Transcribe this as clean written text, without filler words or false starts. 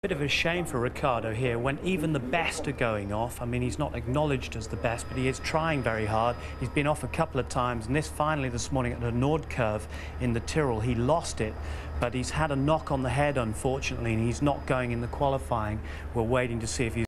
bit of a shame for Ricardo here when even the best are going off. I mean, he's not acknowledged as the best, but he is trying very hard. He's been off a couple of times, and this morning at the Nord curve in the Tyrrell, he lost it, but he's had a knock on the head, unfortunately, and he's not going in the qualifying. We're waiting to see if he's